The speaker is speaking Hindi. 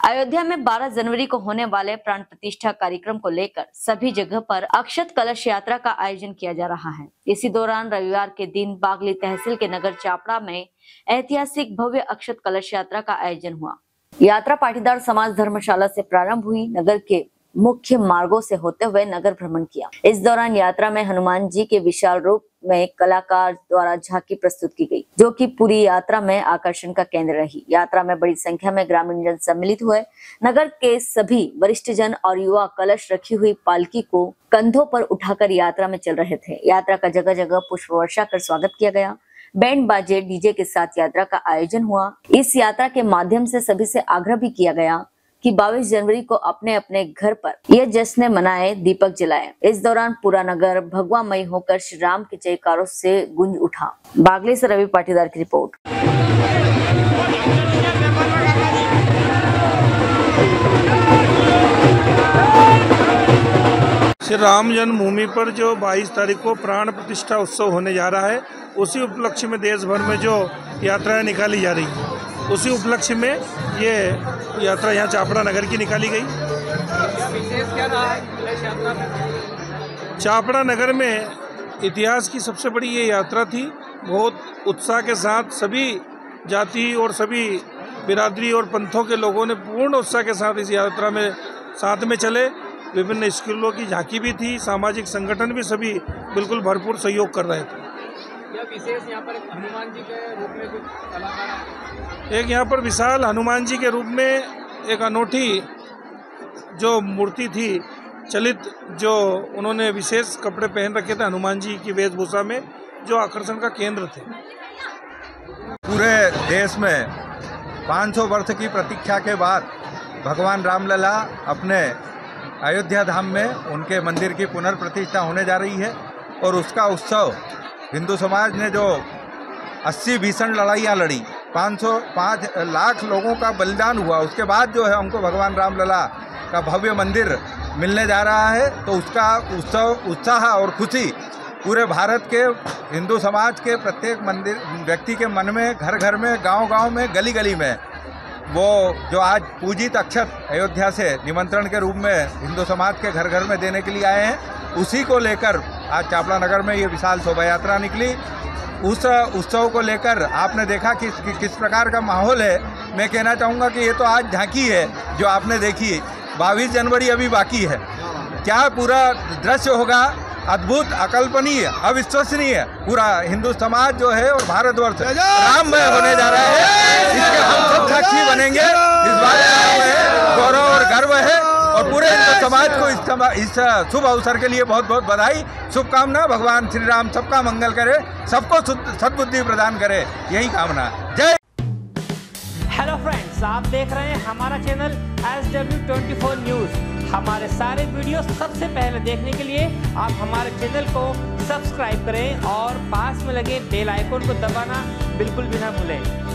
अयोध्या में 12 जनवरी को होने वाले प्राण प्रतिष्ठा कार्यक्रम को लेकर सभी जगह पर अक्षत कलश यात्रा का आयोजन किया जा रहा है। इसी दौरान रविवार के दिन बागली तहसील के नगर चापड़ा में ऐतिहासिक भव्य अक्षत कलश यात्रा का आयोजन हुआ। यात्रा पाटीदार समाज धर्मशाला से प्रारंभ हुई, नगर के मुख्य मार्गों से होते हुए नगर भ्रमण किया। इस दौरान यात्रा में हनुमान जी के विशाल रूप में कलाकार द्वारा झांकी प्रस्तुत की गई, जो कि पूरी यात्रा में आकर्षण का केंद्र रही। यात्रा में बड़ी संख्या में ग्रामीण जन सम्मिलित हुए। नगर के सभी वरिष्ठ जन और युवा कलश रखी हुई पालकी को कंधों पर उठाकर यात्रा में चल रहे थे। यात्रा का जगह जगह पुष्प वर्षा कर स्वागत किया गया। बैंड बाजे डीजे के साथ यात्रा का आयोजन हुआ। इस यात्रा के माध्यम से सभी से आग्रह भी किया गया कि 22 जनवरी को अपने अपने घर पर यह जश्न मनाए, दीपक जलाए। इस दौरान पूरा नगर भगवामय होकर श्री राम के जयकारों से गूंज उठा। बागली से रवि पाटीदार की रिपोर्ट। श्री राम जन्मभूमि पर जो 22 तारीख को प्राण प्रतिष्ठा उत्सव होने जा रहा है, उसी उपलक्ष्य में देश भर में जो यात्राएं निकाली जा रही है, उसी उपलक्ष्य में ये यात्रा यहाँ चापड़ा नगर की निकाली गई। क्या रहा है चापड़ा नगर में इतिहास की सबसे बड़ी ये यात्रा थी। बहुत उत्साह के साथ सभी जाति और सभी बिरादरी और पंथों के लोगों ने पूर्ण उत्साह के साथ इस यात्रा में साथ में चले। विभिन्न स्कूलों की झांकी भी थी, सामाजिक संगठन भी सभी बिल्कुल भरपूर सहयोग कर रहे थे। विशेष यहाँ पर हनुमान जी के रूप में कुछ कलाकार, एक यहाँ पर विशाल हनुमान जी के रूप में एक अनोखी जो मूर्ति थी चलित, जो उन्होंने विशेष कपड़े पहन रखे थे हनुमान जी की वेशभूषा में, जो आकर्षण का केंद्र थे। पूरे देश में 500 वर्ष की प्रतीक्षा के बाद भगवान रामलला अपने अयोध्या धाम में उनके मंदिर की पुनर्प्रतिष्ठा होने जा रही है और उसका उत्सव हिंदू समाज ने जो 80 भीषण लड़ाइयाँ लड़ी, 5 लाख लोगों का बलिदान हुआ, उसके बाद जो है हमको भगवान रामलला का भव्य मंदिर मिलने जा रहा है। तो उसका उत्साह और खुशी पूरे भारत के हिंदू समाज के प्रत्येक मंदिर व्यक्ति के मन में, घर घर में, गांव गांव में, गली गली में वो जो आज पूजित अक्षत अयोध्या से निमंत्रण के रूप में हिंदू समाज के घर घर में देने के लिए आए हैं, उसी को लेकर आज चापड़ा नगर में ये विशाल शोभा यात्रा निकली। उस उत्सव को लेकर आपने देखा कि किस प्रकार का माहौल है। मैं कहना चाहूँगा कि ये तो आज झांकी है जो आपने देखी, 22 जनवरी अभी बाकी है। क्या पूरा दृश्य होगा, अद्भुत, अकल्पनीय, अविश्वसनीय। पूरा हिंदू समाज जो है और भारतवर्ष राममय होने जा रहा है। इसके हम सब साक्षी बनेंगे। इस बात का गौरव और गर्व है और पूरे हिंदू समाज को इस शुभ अवसर के लिए बहुत बहुत बधाई, शुभकामना। भगवान श्री राम सबका मंगल करे, सबको सद्बुद्धि प्रदान करे, यही कामना। जय। हेलो फ्रेंड्स, आप देख रहे हैं हमारा चैनल SW24 न्यूज़। हमारे सारे वीडियो सबसे पहले देखने के लिए आप हमारे चैनल को सब्सक्राइब करें और पास में लगे बेल आइकन को दबाना बिल्कुल भी ना भूलें।